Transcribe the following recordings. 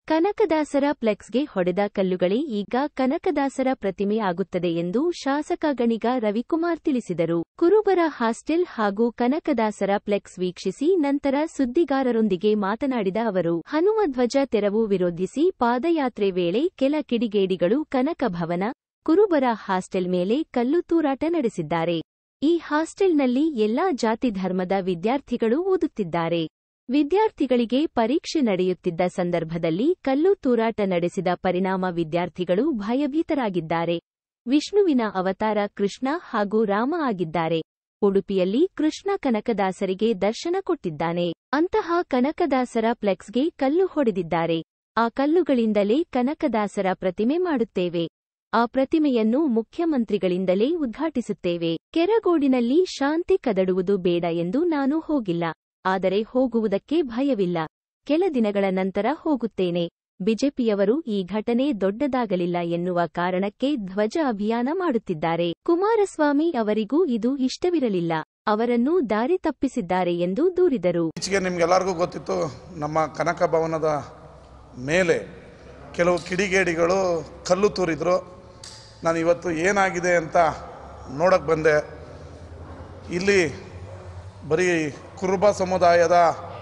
ಕನಕದಾಸರ ಫ್ಲೆಕ್ಸ್ಗೆ ಹೊಡೆದ ಕಲ್ಲುಗಳೇ ಈಗ ಕನಕದಾಸರ ಪ್ರತಿಮೆ ಆಗುತ್ತದೆ ಎಂದು ಶಾಸಕ ಗಣಿಗ ರವಿಕುಮಾರ್ ತಿಳಿಸಿದರು. ಕುರುಬರ ಹಾಸ್ಟೆಲ್ ಹಾಗೂ ಕನಕದಾಸರ ಫ್ಲೆಕ್ಸ್ ವೀಕ್ಷಿಸಿ ನಂತರ ಸುದ್ದಿಗಾರರೊಂದಿಗೆ ಮಾತನಾಡಿದ ಅವರು, ಹನುಮಧ್ವಜ ತೆರವು ವಿರೋಧಿಸಿ ಪಾದಯಾತ್ರೆ ವೇಳೆ ಕೆಲ ಕಿಡಿಗೇಡಿಗಳು ಕನಕ ಭವನ, ಕುರುಬರ ಹಾಸ್ಟೆಲ್ ಮೇಲೆ ಕಲ್ಲು ತೂರಾಟ ನಡೆಸಿದ್ದಾರೆ. ಈ ಹಾಸ್ಟೆಲ್ನಲ್ಲಿ ಎಲ್ಲಾ ಜಾತಿ ಧರ್ಮದ ವಿದ್ಯಾರ್ಥಿಗಳು ಓದುತ್ತಿದ್ದಾರೆ. ವಿದ್ಯಾರ್ಥಿಗಳಿಗೆ ಪರೀಕ್ಷೆ ನಡೆಯುತ್ತಿದ್ದ ಸಂದರ್ಭದಲ್ಲಿ ಕಲ್ಲು ತೂರಾಟ ನಡೆಸಿದ ಪರಿಣಾಮ ವಿದ್ಯಾರ್ಥಿಗಳು ಭಯಭೀತರಾಗಿದ್ದಾರೆ. ವಿಷ್ಣುವಿನ ಅವತಾರ ಕೃಷ್ಣ ಹಾಗೂ ರಾಮ ಆಗಿದ್ದಾರೆ. ಉಡುಪಿಯಲ್ಲಿ ಕೃಷ್ಣ ಕನಕದಾಸರಿಗೆ ದರ್ಶನ ಕೊಟ್ಟಿದ್ದಾನೆ. ಅಂತಹ ಕನಕದಾಸರ ಫ್ಲೆಕ್ಸ್ಗೆ ಕಲ್ಲು ಹೊಡೆದಿದ್ದಾರೆ. ಆ ಕಲ್ಲುಗಳಿಂದಲೇ ಕನಕದಾಸರ ಪ್ರತಿಮೆ ಮಾಡುತ್ತೇವೆ. ಆ ಪ್ರತಿಮೆಯನ್ನು ಮುಖ್ಯಮಂತ್ರಿಗಳಿಂದಲೇ ಉದ್ಘಾಟಿಸುತ್ತೇವೆ. ಕೆರಗೋಡಿನಲ್ಲಿ ಶಾಂತಿ ಕದಡುವುದು ಬೇಡ ಎಂದು ನಾನು ಹೋಗಿಲ್ಲ. ಆದರೆ ಹೋಗುವುದಕ್ಕೆ ಭಯವಿಲ್ಲ. ಕೆಲ ದಿನಗಳ ನಂತರ ಹೋಗುತ್ತೇನೆ. ಬಿಜೆಪಿಯವರು ಈ ಘಟನೆ ದೊಡ್ಡದಾಗಲಿಲ್ಲ ಎನ್ನುವ ಕಾರಣಕ್ಕೆ ಧ್ವಜ ಅಭಿಯಾನ ಮಾಡುತ್ತಿದ್ದಾರೆ. ಕುಮಾರಸ್ವಾಮಿ ಅವರಿಗೂ ಇದು ಇಷ್ಟವಿರಲಿಲ್ಲ. ಅವರನ್ನು ದಾರಿ ತಪ್ಪಿಸಿದ್ದಾರೆ ಎಂದು ದೂರಿದರು. ನಿಮ್ಗೆಲ್ಲರಿಗೂ ಗೊತ್ತಿತ್ತು, ನಮ್ಮ ಕನಕ ಭವನದ ಮೇಲೆ ಕೆಲವು ಕಿಡಿಗೇಡಿಗಳು ಕಲ್ಲು ತೂರಿದ್ರು. ನಾನು ಇವತ್ತು ಏನಾಗಿದೆ ಅಂತ ನೋಡಕ್ಕೆ ಬಂದೆ. ಇಲ್ಲಿ ಬರೀ ಕುರುಬ ಸಮುದಾಯದ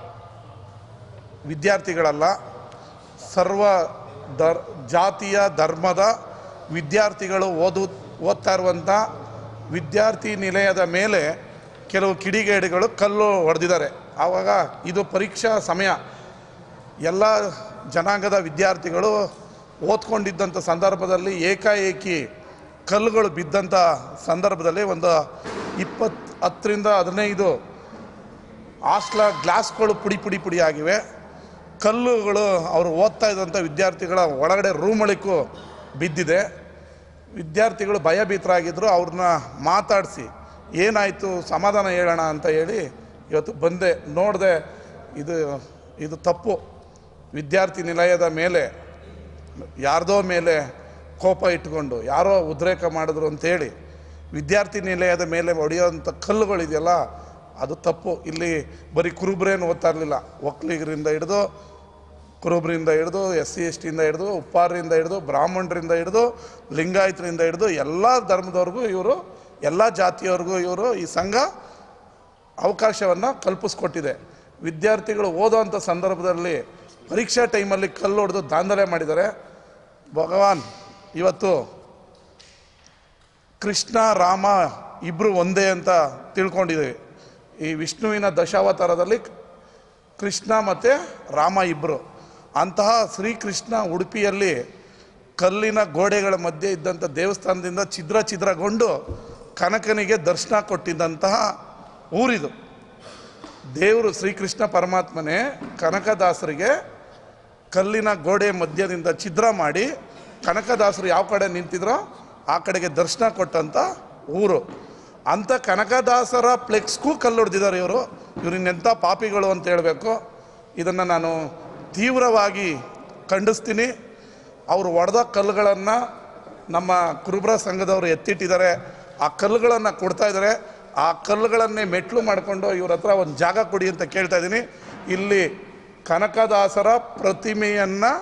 ವಿದ್ಯಾರ್ಥಿಗಳಲ್ಲ, ಸರ್ವ ಜಾತಿಯ ಧರ್ಮದ ವಿದ್ಯಾರ್ಥಿಗಳು ಓದ್ತಾ ಇರುವಂಥ ವಿದ್ಯಾರ್ಥಿ ನಿಲಯದ ಮೇಲೆ ಕೆಲವು ಕಿಡಿಗೇಡಿಗಳು ಕಲ್ಲು ಹೊಡೆದಿದ್ದಾರೆ. ಆವಾಗ ಇದು ಪರೀಕ್ಷಾ ಸಮಯ. ಎಲ್ಲ ಜನಾಂಗದ ವಿದ್ಯಾರ್ಥಿಗಳು ಓದ್ಕೊಂಡಿದ್ದಂಥ ಸಂದರ್ಭದಲ್ಲಿ ಏಕಾಏಕಿ ಕಲ್ಲುಗಳು ಬಿದ್ದಂಥ ಸಂದರ್ಭದಲ್ಲಿ ಒಂದು 10ರಿಂದ 15 ಹಾಸ್ಟೆಲ್ ಗ್ಲಾಸ್ಗಳು ಪುಡಿ ಆಗಿವೆ. ಕಲ್ಲುಗಳು ಅವರು ಓದ್ತಾ ಇದ್ದಂಥ ವಿದ್ಯಾರ್ಥಿಗಳ ಒಳಗಡೆ ರೂಮೊಳಕ್ಕೂ ಬಿದ್ದಿದೆ. ವಿದ್ಯಾರ್ಥಿಗಳು ಭಯಭೀತರಾಗಿದ್ದರು. ಅವ್ರನ್ನ ಮಾತಾಡಿಸಿ ಏನಾಯಿತು ಸಮಾಧಾನ ಹೇಳೋಣ ಅಂತ ಹೇಳಿ ಇವತ್ತು ಬಂದೆ. ನೋಡಿದೆ, ಇದು ತಪ್ಪು. ವಿದ್ಯಾರ್ಥಿ ನಿಲಯದ ಮೇಲೆ ಯಾರ್ದೋ ಮೇಲೆ ಕೋಪ ಇಟ್ಕೊಂಡು ಯಾರೋ ಉದ್ರೇಕ ಮಾಡಿದ್ರು ಅಂಥೇಳಿ ವಿದ್ಯಾರ್ಥಿ ನಿಲಯದ ಮೇಲೆ ಹೊಡೆಯೋಂಥ ಕಲ್ಲುಗಳಿದೆಯಲ್ಲ, ಅದು ತಪ್ಪು. ಇಲ್ಲಿ ಬರೀ ಕುರುಬರೇನು ಓದ್ತಾ ಇರಲಿಲ್ಲ. ಒಕ್ಕಲಿಗರಿಂದ ಹಿಡಿದು, ಕುರುಬರಿಂದ ಹಿಡಿದು, SC ST ಯಿಂದ ಹಿಡಿದು, ಉಪ್ಪಾರರಿಂದ ಹಿಡಿದು, ಬ್ರಾಹ್ಮಣರಿಂದ ಹಿಡಿದು, ಲಿಂಗಾಯತರಿಂದ ಹಿಡಿದು ಎಲ್ಲ ಧರ್ಮದವ್ರಿಗೂ ಇವರು, ಎಲ್ಲ ಜಾತಿಯವ್ರಿಗೂ ಇವರು ಈ ಸಂಘ ಅವಕಾಶವನ್ನು ಕಲ್ಪಿಸ್ಕೊಟ್ಟಿದೆ. ವಿದ್ಯಾರ್ಥಿಗಳು ಓದೋವಂಥ ಸಂದರ್ಭದಲ್ಲಿ ಪರೀಕ್ಷಾ ಟೈಮಲ್ಲಿ ಕಲ್ಲು ಹೊಡೆದು ದಾಂಧಲೆ ಮಾಡಿದ್ದಾರೆ. ಭಗವಾನ್, ಇವತ್ತು ಕೃಷ್ಣ ರಾಮ ಇಬ್ಬರು ಒಂದೇ ಅಂತ ತಿಳ್ಕೊಂಡಿದ್ದೀವಿ. ಈ ವಿಷ್ಣುವಿನ ದಶಾವತಾರದಲ್ಲಿ ಕೃಷ್ಣ ಮತ್ತು ರಾಮ ಇಬ್ಬರು. ಅಂತಹ ಶ್ರೀಕೃಷ್ಣ ಉಡುಪಿಯಲ್ಲಿ ಕಲ್ಲಿನ ಗೋಡೆಗಳ ಮಧ್ಯೆ ಇದ್ದಂಥ ದೇವಸ್ಥಾನದಿಂದ ಛಿದ್ರಗೊಂಡು ಕನಕನಿಗೆ ದರ್ಶನ ಕೊಟ್ಟಿದ್ದಂತಹ ಊರಿದು. ದೇವರು ಶ್ರೀಕೃಷ್ಣ ಪರಮಾತ್ಮನೇ ಕನಕದಾಸರಿಗೆ ಕಲ್ಲಿನ ಗೋಡೆ ಮಧ್ಯದಿಂದ ಛಿದ್ರ ಮಾಡಿ ಕನಕದಾಸರು ಯಾವ ಕಡೆ ನಿಂತಿದ್ರೋ ಆ ಕಡೆಗೆ ದರ್ಶನ ಕೊಟ್ಟಂಥ ಊರು. ಅಂಥ ಕನಕದಾಸರ ಫ್ಲೆಕ್ಸ್ಗೂ ಕಲ್ಲು ಹೊಡೆದಿದ್ದಾರೆ ಇವರು. ಇನ್ನೆಂಥ ಪಾಪಿಗಳು ಅಂತ ಹೇಳಬೇಕು. ಇದನ್ನು ನಾನು ತೀವ್ರವಾಗಿ ಖಂಡಿಸ್ತೀನಿ. ಅವರು ಹೊಡೆದ ಕಲ್ಲುಗಳನ್ನು ನಮ್ಮ ಕುರುಬರ ಸಂಘದವರು ಎತ್ತಿಟ್ಟಿದ್ದಾರೆ. ಆ ಕಲ್ಲುಗಳನ್ನು ಕೊಡ್ತಾ ಇದ್ದಾರೆ. ಆ ಕಲ್ಲುಗಳನ್ನೇ ಮೆಟ್ಲು ಮಾಡಿಕೊಂಡು ಇವ್ರ ಹತ್ರ ಒಂದು ಜಾಗ ಕೊಡಿ ಅಂತ ಕೇಳ್ತಾ ಇದ್ದೀನಿ. ಇಲ್ಲಿ ಕನಕದಾಸರ ಪ್ರತಿಮೆಯನ್ನು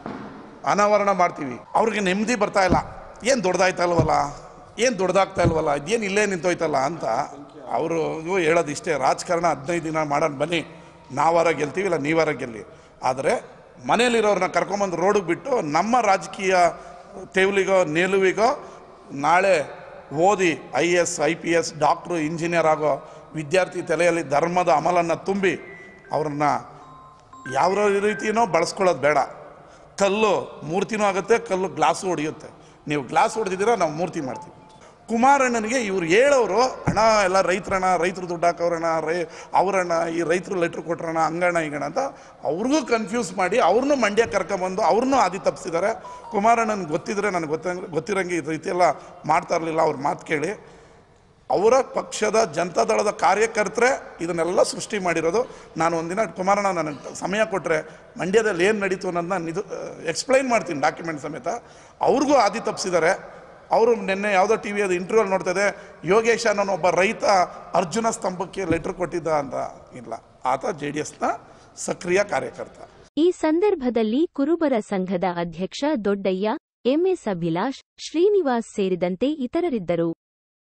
ಅನಾವರಣ ಮಾಡ್ತೀವಿ. ಅವ್ರಿಗೆ ನೆಮ್ಮದಿ ಬರ್ತಾ ಇಲ್ಲ. ಏನು ದೊಡ್ಡದಾಯ್ತಲ್ವಲ್ಲ, ಏನು ದೊಡ್ಡದಾಗ್ತಾ ಇಲ್ವಲ್ಲ, ಇದೇನು ಇಲ್ಲೇ ನಿಂತೋಯ್ತಲ್ಲ ಅಂತ ಅವರು ಹೇಳೋದು ಇಷ್ಟೇ. ರಾಜಕಾರಣ 15 ದಿನ ಮಾಡೋಣ ಬನ್ನಿ, ನಾವಾರ ಗೆಲ್ತೀವಿ, ಇಲ್ಲ ನೀವಾರ ಗೆಲ್ಲಿ. ಆದರೆ ಮನೇಲಿರೋರನ್ನ ಕರ್ಕೊಂಬಂದು ರೋಡಿಗೆ ಬಿಟ್ಟು ನಮ್ಮ ರಾಜಕೀಯ ತೆವಲಿಗೋ ನಿಲುವಿಗೋ ನಾಳೆ ಓದಿ IAS IPS ಡಾಕ್ಟ್ರು ಇಂಜಿನಿಯರ್ ಆಗೋ ವಿದ್ಯಾರ್ಥಿ ತಲೆಯಲ್ಲಿ ಧರ್ಮದ ಅಮಲನ್ನು ತುಂಬಿ ಅವ್ರನ್ನ ಯಾವ ರೀತಿಯೂ ಬಳಸ್ಕೊಳ್ಳೋದು ಬೇಡ. ಕಲ್ಲು ಮೂರ್ತಿನೂ ಆಗುತ್ತೆ, ಕಲ್ಲು ಗ್ಲಾಸು ಹೊಡೆಯುತ್ತೆ. ನೀವು ಗ್ಲಾಸ್ ಹೊಡೆದಿದ್ದೀರಾ, ನಾವು ಮೂರ್ತಿ ಮಾಡ್ತೀವಿ. ಕುಮಾರಣ್ಣನಿಗೆ ಇವ್ರು ಹೇಳೋರು, ಹಣ ಎಲ್ಲ ರೈತರು ದುಡ್ಡು ಹಾಕೋರಣ, ಅವರಣ್ಣ ಈ ರೈತರು ಲೆಟ್ರ್ ಕೊಟ್ರಣ, ಹಂಗಣ ಹಿಂಗಣ ಅಂತ ಅವ್ರಿಗೂ ಕನ್ಫ್ಯೂಸ್ ಮಾಡಿ ಅವ್ರನ್ನೂ ಮಂಡ್ಯ ಕರ್ಕೊಂಬಂದು ಅವ್ರನ್ನೂ ಹಾದಿ ತಪ್ಪಿಸಿದ್ದಾರೆ. ಕುಮಾರಣ್ಣನಿಗೆ ಗೊತ್ತಿದ್ರೆ, ನನಗೆ ಗೊತ್ತಿರೋಂಗೆ ಈ ರೀತಿ ಎಲ್ಲ ಮಾಡ್ತಾ ಇರಲಿಲ್ಲ. ಅವ್ರ ಮಾತು ಕೇಳಿ ಅವರ ಪಕ್ಷದ ಜನತಾದಳದ ಕಾರ್ಯಕರ್ತರೇ ಇದನ್ನೆಲ್ಲ ಸೃಷ್ಟಿ ಮಾಡಿರೋದು. ನಾನು ಒಂದಿನ ಕುಮಾರಣ್ಣ ನನಗೆ ಸಮಯ ಕೊಟ್ಟರೆ ಮಂಡ್ಯದಲ್ಲಿ ಏನು ನಡೀತು ಅನ್ನೋದನ್ನ ಎಕ್ಸ್ಪ್ಲೈನ್ ಮಾಡ್ತೀನಿ ಡಾಕ್ಯುಮೆಂಟ್ ಸಮೇತ. ಅವ್ರಿಗೂ ಹಾದಿ ತಪ್ಪಿಸಿದ್ದಾರೆ. ಅವರು ನಿನ್ನೆ ಯಾವುದೋ TV ಇಂಟರ್ವ್ಯೂಲ್ಲಿ ನೋಡ್ತಾಯಿದೆ, ಯೋಗೇಶ್ ಅನ್ನೋ ಒಬ್ಬ ರೈತ ಅರ್ಜುನ ಸ್ತಂಭಕ್ಕೆ ಲೆಟ್ರ್ ಕೊಟ್ಟಿದ್ದ ಅಂತ. ಇಲ್ಲ, ಆತ JDSನ ಸಕ್ರಿಯ ಕಾರ್ಯಕರ್ತ. ಈ ಸಂದರ್ಭದಲ್ಲಿ ಕುರುಬರ ಸಂಘದ ಅಧ್ಯಕ್ಷ ದೊಡ್ಡಯ್ಯ, ಎಂಎಸ್ ಅಭಿಲಾಷ್, ಶ್ರೀನಿವಾಸ್ ಸೇರಿದಂತೆ ಇತರರಿದ್ದರು.